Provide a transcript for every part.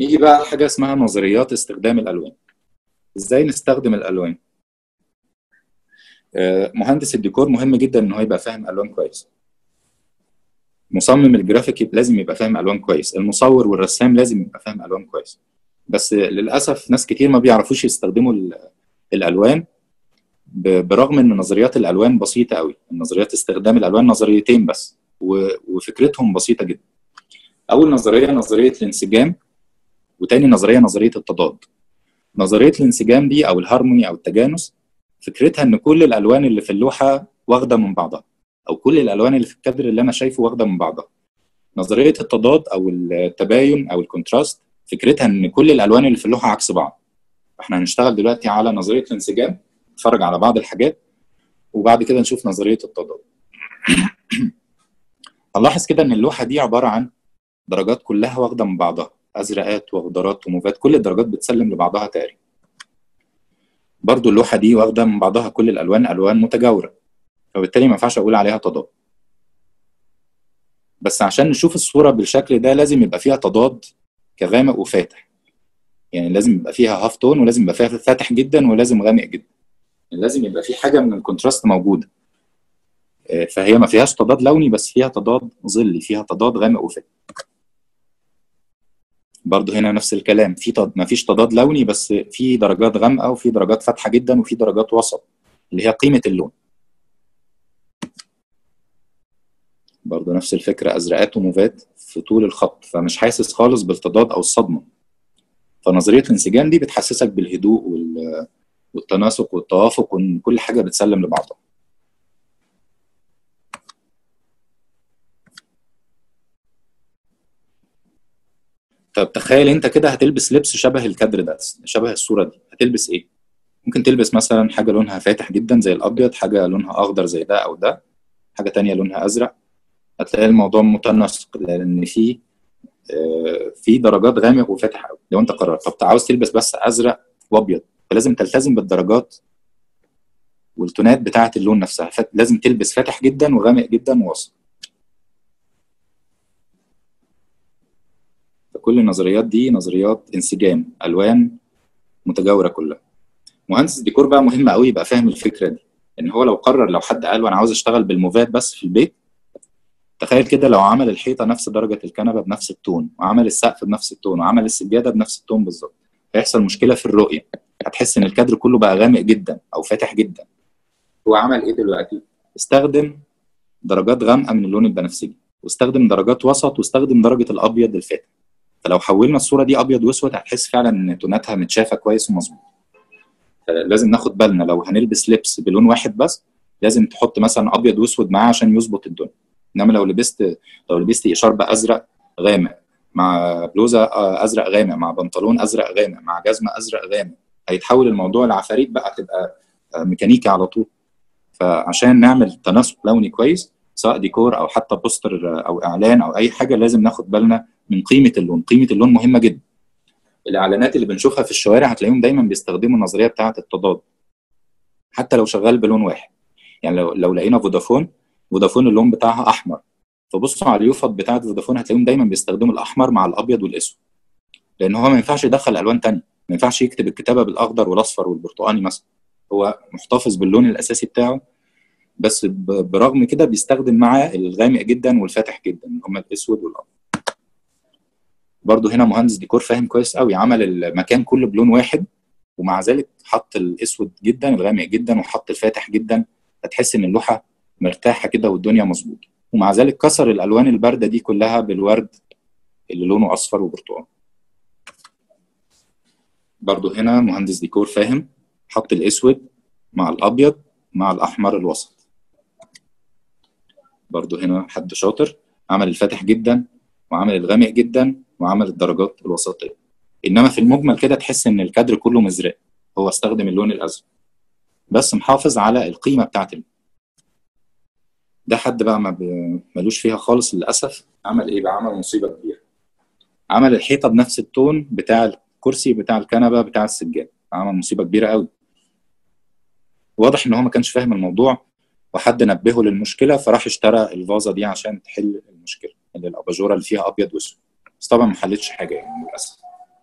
يجي بقى حاجه اسمها نظريات استخدام الالوان. ازاي نستخدم الالوان؟ مهندس الديكور مهم جدا ان هو يبقى فاهم الوان كويس. مصمم الجرافيك لازم يبقى فاهم الوان كويس. المصور والرسام لازم يبقى فاهم الوان كويس. بس للاسف ناس كتير ما بيعرفوش يستخدموا الالوان، برغم ان نظريات الالوان بسيطه قوي. نظريات استخدام الالوان نظريتين بس، وفكرتهم بسيطه جدا. اول نظريه نظريه الانسجام، وتاني نظريه نظريه التضاد. نظريه الانسجام دي او الهارموني او التجانس، فكرتها ان كل الالوان اللي في اللوحه واخده من بعضها، او كل الالوان اللي في الكادر اللي انا شايفه واخده من بعضها. نظريه التضاد او التباين او الكونتراست، فكرتها ان كل الالوان اللي في اللوحه عكس بعض. احنا هنشتغل دلوقتي على نظريه الانسجام، نتفرج على بعض الحاجات وبعد كده نشوف نظريه التضاد. هنلاحظ كده ان اللوحه دي عباره عن درجات كلها واخده من بعضها، ازرقات واخضرات وموفات، كل الدرجات بتسلم لبعضها تقريبا. برضو اللوحه دي واخده من بعضها كل الالوان الوان متجاوره، فبالتالي ما ينفعش اقول عليها تضاد. بس عشان نشوف الصوره بالشكل ده لازم يبقى فيها تضاد كغامق وفاتح. يعني لازم يبقى فيها هاف تون، ولازم يبقى فيها فاتح جدا، ولازم غامق جدا. يعني لازم يبقى في حاجه من الكونتراست موجوده. فهي ما فيهاش تضاد لوني، بس فيها تضاد ظلي، فيها تضاد غامق وفاتح. برضو هنا نفس الكلام، ما فيش تضاد لوني، بس في درجات غامقه وفي درجات فاتحه جدا وفي درجات وسط اللي هي قيمه اللون. برضو نفس الفكره، ازرقات وموفات في طول الخط، فمش حاسس خالص بالتضاد او الصدمه. فنظريه الانسجام دي بتحسسك بالهدوء والتناسق والتوافق، وان كل حاجه بتسلم لبعضها. طب تخيل انت كده هتلبس لبس شبه الكادر ده، شبه الصوره دي، هتلبس ايه؟ ممكن تلبس مثلا حاجه لونها فاتح جدا زي الابيض، حاجه لونها اخضر زي ده او ده، حاجه تانية لونها ازرق. هتلاقي الموضوع متناسق، لان في درجات غامق وفاتح قوي. لو انت قررت طب عاوز تلبس بس ازرق وابيض، فلازم تلتزم بالدرجات والتونات بتاعه اللون نفسها. لازم تلبس فاتح جدا وغامق جدا ووسط. فكل النظريات دي نظريات انسجام الوان متجاوره كلها. مهندس الديكور بقى مهم قوي يبقى فاهم الفكره دي. ان هو لو قرر، لو حد قال وانا عاوز اشتغل بالموفات بس في البيت، تخيل كده لو عمل الحيطه نفس درجه الكنبه بنفس التون، وعمل السقف بنفس التون، وعمل السجاده بنفس التون بالظبط، هيحصل مشكله في الرؤيه. هتحس ان الكادر كله بقى غامق جدا او فاتح جدا. هو عمل ايه دلوقتي؟ استخدم درجات غامقه من اللون البنفسجي، واستخدم درجات وسط، واستخدم درجه الابيض الفاتح. فلو حولنا الصوره دي ابيض واسود هتحس فعلا ان توناتها متشافه كويس ومظبوط. لازم ناخد بالنا لو هنلبس لبس بلون واحد بس، لازم تحط مثلا ابيض واسود معاه عشان يظبط الدنيا. انما لو لبست اشارب ازرق غامق مع بلوزه ازرق غامق مع بنطلون ازرق غامق مع جزمه ازرق غامق، هيتحول الموضوع لعفاريت بقى، تبقى ميكانيكي على طول. فعشان نعمل تناسق لوني كويس، سواء ديكور او حتى بوستر او اعلان او اي حاجه، لازم ناخد بالنا من قيمه اللون. قيمه اللون مهمه جدا. الاعلانات اللي بنشوفها في الشوارع هتلاقيهم دايما بيستخدموا النظريه بتاعه التضاد، حتى لو شغال بلون واحد. يعني لو لقينا فودافون اللون بتاعها احمر، فبصوا على اليوفط بتاعه فودافون هتلاقيهم دايما بيستخدموا الاحمر مع الابيض والاسود، لان هو ما ينفعش يدخل الوان ثانيه. ما ينفعش يكتب الكتابه بالاخضر والاصفر والبرتقاني مثلا، هو محتفظ باللون الاساسي بتاعه. بس برغم كده بيستخدم معاه الغامق جدا والفاتح جدا، هم الاسود والابيض. برضو هنا مهندس ديكور فاهم كويس قوي، عمل المكان كله بلون واحد، ومع ذلك حط الاسود جدا الغامق جدا وحط الفاتح جدا. هتحس ان اللوحه مرتاحه كده والدنيا مظبوطه. ومع ذلك كسر الالوان البارده دي كلها بالورد اللي لونه اصفر وبرتقالي. برضو هنا مهندس ديكور فاهم، حط الاسود مع الابيض مع الاحمر الوسط. برضو هنا حد شاطر، عمل الفاتح جدا وعمل الغامق جدا وعمل الدرجات الوسطيه. انما في المجمل كده تحس ان الكادر كله مزرق. هو استخدم اللون الازرق بس محافظ على القيمه بتاعت ده. حد بقى ملوش فيها خالص للاسف. عمل ايه بقى؟ عمل مصيبه كبيره. عمل الحيطه بنفس التون بتاع الكرسي بتاع الكنبه بتاع السجاد. عمل مصيبه كبيره قوي. واضح ان هو ما كانش فاهم الموضوع، وحد نبهه للمشكله فراح اشترى الفازه دي عشان تحل المشكله، اللي الاباجوره اللي فيها ابيض واسود. بس طبعا ما حلتش حاجه يعني للاسف.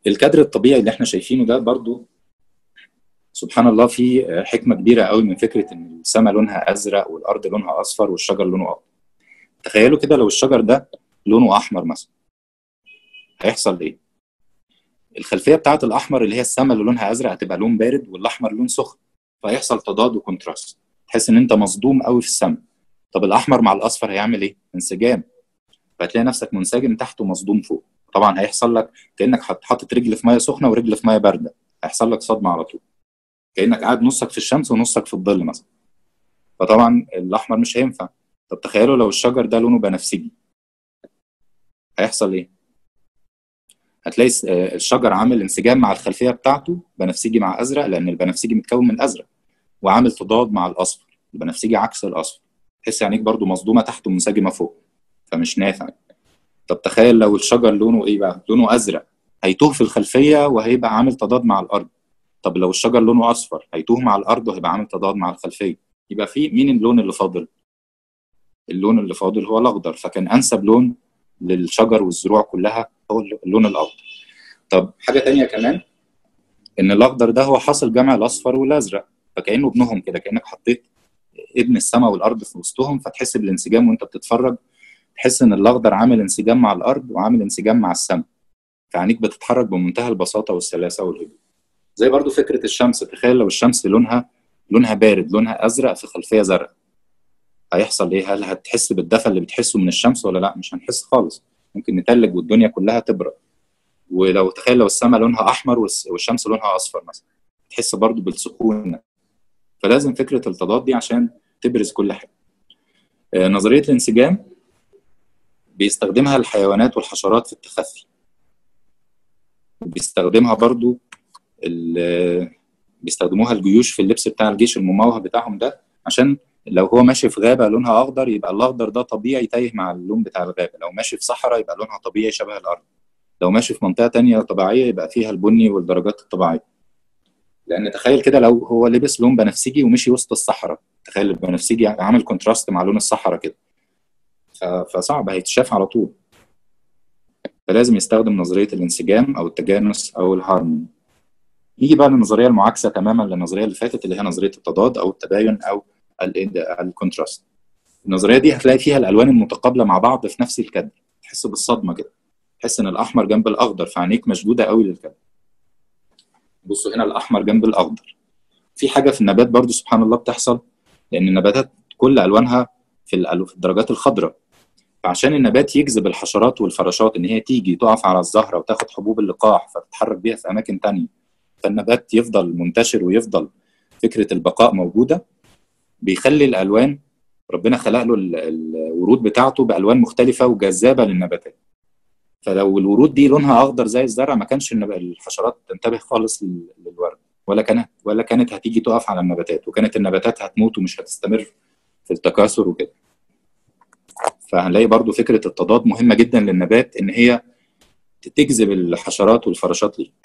الكادر الطبيعي اللي احنا شايفينه ده برضو سبحان الله فيه حكمه كبيره قوي من فكره ان السماء لونها ازرق والارض لونها اصفر والشجر لونه اخضر. تخيلوا كده لو الشجر ده لونه احمر مثلا، هيحصل ايه؟ الخلفيه بتاعت الاحمر اللي هي السماء اللي لونها ازرق هتبقى لون بارد، والاحمر لون سخن، فهيحصل تضاد وكونتراست، تحس ان انت مصدوم قوي في السماء. طب الاحمر مع الاصفر هيعمل ايه؟ انسجام، فهتلاقي نفسك منسجم تحت ومصدوم فوق. طبعا هيحصل لك كانك حاطط رجل في ميه سخنه ورجل في ميه بارده، هيحصل لك صدمه على طول، كانك قاعد نصك في الشمس ونصك في الظل مثلا. فطبعا الاحمر مش هينفع. طب تخيلوا لو الشجر ده لونه بنفسجي، هيحصل ايه؟ هتلاقي الشجر عامل انسجام مع الخلفيه بتاعته، بنفسجي مع ازرق، لان البنفسجي متكون من ازرق، وعامل تضاد مع الاصفر، البنفسجي عكس الاصفر، تحس عينيك برضو مصدومه تحت ومنسجمه فوق، فمش نافع. طب تخيل لو الشجر لونه ايه بقى؟ لونه ازرق، هيتوه في الخلفيه وهيبقى عامل تضاد مع الارض. طب لو الشجر لونه اصفر، هيتوه مع الارض وهيبقى عامل تضاد مع الخلفيه. يبقى في مين اللون اللي فاضل؟ اللون اللي فاضل هو الاخضر، فكان انسب لون للشجر والزروع كلها هو اللون الاخضر. طب حاجه تانية كمان، ان الاخضر ده هو حاصل جمع الاصفر والازرق، فكانه ابنهم كده، كانك حطيت ابن السماء والارض في وسطهم، فتحس بالانسجام وانت بتتفرج، تحس ان الاخضر عامل انسجام مع الارض وعامل انسجام مع السماء، فعينيك بتتحرك بمنتهى البساطه والسلاسه والهدوء. زي برضو فكره الشمس، تخيل لو الشمس لونها بارد، لونها ازرق في خلفيه زرقاء، هيحصل ايه؟ هل هتحس بالدفى اللي بتحسه من الشمس ولا لا؟ مش هنحس خالص، ممكن نتلج والدنيا كلها تبرد. ولو تخيل لو السماء لونها احمر والشمس لونها اصفر مثلا، تحس برضو بالسخونه. فلازم فكره التضاد دي عشان تبرز كل حاجه. نظريه الانسجام بيستخدمها الحيوانات والحشرات في التخفي، وبيستخدمها برضو بيستخدموها الجيوش في اللبس بتاع الجيش المموه بتاعهم ده، عشان لو هو ماشي في غابه لونها اخضر يبقى الاخضر ده طبيعي تايه مع اللون بتاع الغابه، لو ماشي في صحراء يبقى لونها طبيعي شبه الارض، لو ماشي في منطقه تانية طبيعيه يبقى فيها البني والدرجات الطبيعيه. لان تخيل كده لو هو لبس لون بنفسجي ومشي وسط الصحراء، تخيل البنفسجي عامل كونتراست مع لون الصحراء كده، فصعب هيتشاف على طول. فلازم يستخدم نظريه الانسجام او التجانس او الهارموني. يجي بقى للنظريه المعاكسه تماما للنظريه اللي فاتت، اللي هي نظريه التضاد او التباين او الكونتراست. النظريه دي هتلاقي فيها الالوان المتقابله مع بعض في نفس الكادر، تحس بالصدمه كده، تحس ان الاحمر جنب الاخضر، فعينيك مشدوده قوي للكادر. بصوا هنا الاحمر جنب الاخضر. في حاجه في النبات برضو سبحان الله بتحصل، لان النباتات كل الوانها في الدرجات الخضراء، فعشان النبات يجذب الحشرات والفراشات ان هي تيجي تقف على الزهره وتاخد حبوب اللقاح فتتحرك بيها في اماكن تانية، فالنبات يفضل منتشر ويفضل فكره البقاء موجوده، بيخلي الالوان، ربنا خلق له الورود بتاعته بالوان مختلفه وجذابه للنباتات. فلو الورود دي لونها اخضر زي الزرع، ما كانش الحشرات تنتبه خالص للورد، ولا كانت هتيجي تقف على النباتات، وكانت النباتات هتموت ومش هتستمر في التكاثر وكده. فهنلاقي برضو فكره التضاد مهمه جدا للنبات، ان هي تجذب الحشرات والفراشات ليه.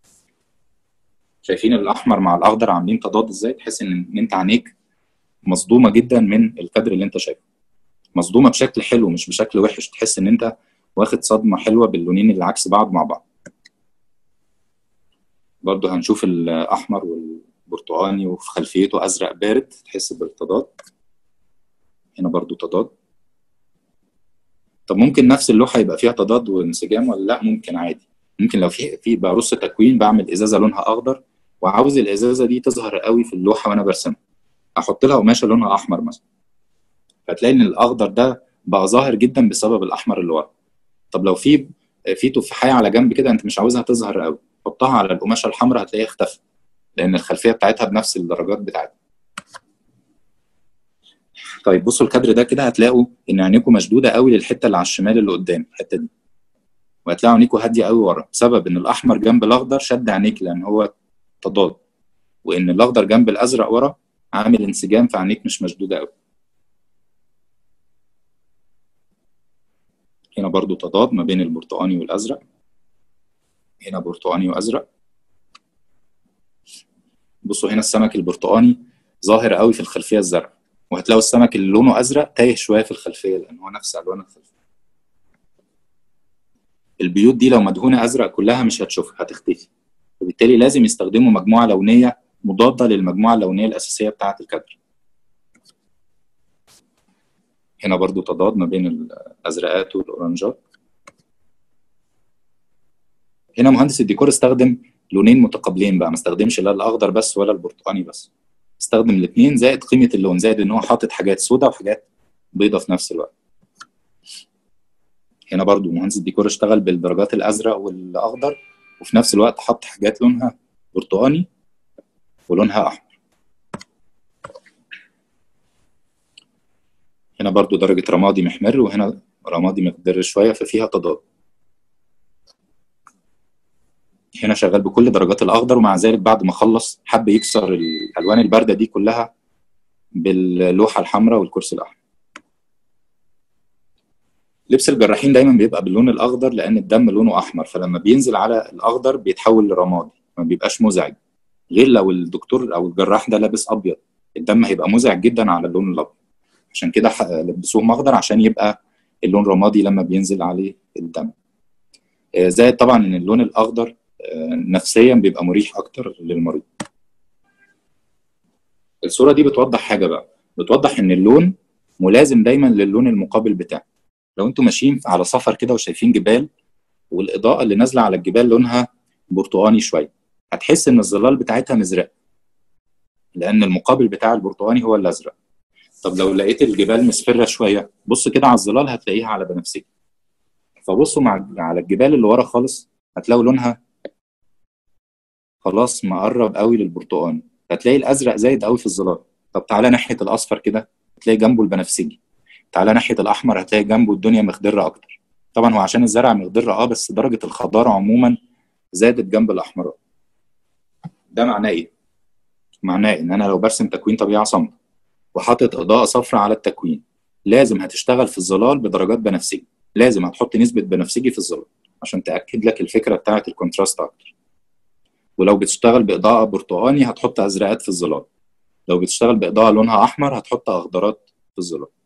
شايفين الاحمر مع الاخضر عاملين تضاد ازاي؟ تحس ان انت عينيك مصدومه جدا من الكادر اللي انت شايفه، مصدومه بشكل حلو مش بشكل وحش، تحس ان انت واخد صدمه حلوه باللونين اللي عكس بعض مع بعض. برضو هنشوف الاحمر والبرتقاني وفي خلفيته ازرق بارد، تحس بالتضاد. هنا برضو تضاد. طب ممكن نفس اللوحه يبقى فيها تضاد وانسجام ولا لا؟ ممكن عادي. ممكن لو في برص تكوين، بعمل ازازه لونها اخضر وعاوز الازازه دي تظهر قوي في اللوحه وانا برسمها، احط لها قماشه لونها احمر مثلا، فتلاقي ان الاخضر ده بقى ظاهر جدا بسبب الاحمر اللي ورا. طب لو في تفاحيه على جنب كده انت مش عاوزها تظهر قوي، حطها على القماشه الحمراء هتلاقيها اختفت، لان الخلفيه بتاعتها بنفس الدرجات بتاعتها. طيب بصوا الكادر ده كده، هتلاقوا ان عينيكم مشدوده قوي للحته اللي على الشمال اللي قدام الحته دي، وهتلاقوا عينيكم هاديه قوي ورا، بسبب ان الاحمر جنب الاخضر شد عينيك لان هو تضاد، وان الاخضر جنب الازرق ورا عامل انسجام، فعينيك مش مشدوده قوي. هنا برضو تضاد ما بين البرتقاني والازرق، هنا برتقاني وازرق. بصوا هنا السمك البرتقاني ظاهر قوي في الخلفيه الزرقاء، وهتلاقوا السمك اللي لونه ازرق تايه شويه في الخلفيه لان هو نفس الوان الخلفيه. البيوت دي لو مدهونه ازرق كلها مش هتشوفها، هتختفي. وبالتالي لازم يستخدموا مجموعه لونيه مضاده للمجموعه اللونيه الاساسيه بتاعه الكادر. هنا برضو تضاد ما بين الازرقات والاورنجات. هنا مهندس الديكور استخدم لونين متقابلين بقى، ما استخدمش لا الاخضر بس ولا البرتقاني بس، استخدم الاثنين زائد قيمه اللون، زائد ان هو حاطط حاجات سوداء وحاجات بيضاء في نفس الوقت. هنا برضو مهندس الديكور اشتغل بالدرجات الازرق والاخضر، وفي نفس الوقت حط حاجات لونها برتقاني ولونها احمر. هنا برضو درجه رمادي محمر، وهنا رمادي مخضر شويه، ففيها تضاد. هنا شغال بكل درجات الاخضر، ومع ذلك بعد ما خلص حب يكسر الالوان البارده دي كلها باللوحه الحمراء والكرسي الاحمر. لبس الجراحين دايما بيبقى باللون الاخضر لان الدم لونه احمر، فلما بينزل على الاخضر بيتحول لرمادي، ما بيبقاش مزعج. غير لو الدكتور او الجراح ده لابس ابيض، الدم هيبقى مزعج جدا على اللون الابيض. عشان كده لبسوهم اخضر عشان يبقى اللون رمادي لما بينزل عليه الدم. زائد طبعا ان اللون الاخضر نفسيا بيبقى مريح اكتر للمريض. الصوره دي بتوضح حاجه بقى، بتوضح ان اللون ملازم دايما للون المقابل بتاعه. لو انتم ماشيين على سفر كده وشايفين جبال، والاضاءه اللي نازله على الجبال لونها برتقاني شويه، هتحس ان الظلال بتاعتها مزرق، لان المقابل بتاع البرتقاني هو الازرق. طب لو لقيت الجبال مصفره شويه، بص كده على الظلال هتلاقيها على بنفسجي. فبصوا على الجبال اللي ورا خالص، هتلاقوا لونها خلاص مقرب قوي للبرتقاني، هتلاقي الازرق زايد قوي في الظلال. طب تعالى ناحيه الاصفر كده، هتلاقي جنبه البنفسجي. تعالى ناحيه الاحمر، هتلاقي جنبه الدنيا مخضره اكتر. طبعا هو عشان الزرع مخضره بس درجه الخضار عموما زادت جنب الاحمرات. ده معناه ايه؟ معناه ان انا لو برسم تكوين طبيعه صامته وحاطط اضاءه صفراء على التكوين، لازم هتشتغل في الظلال بدرجات بنفسجي، لازم هتحط نسبه بنفسجي في الظلال عشان تاكد لك الفكره بتاعه الكونتراست اكتر. ولو بتشتغل باضاءه برتقاني هتحط ازرقات في الظلال، لو بتشتغل باضاءه لونها احمر هتحط اخضرات في الظلال.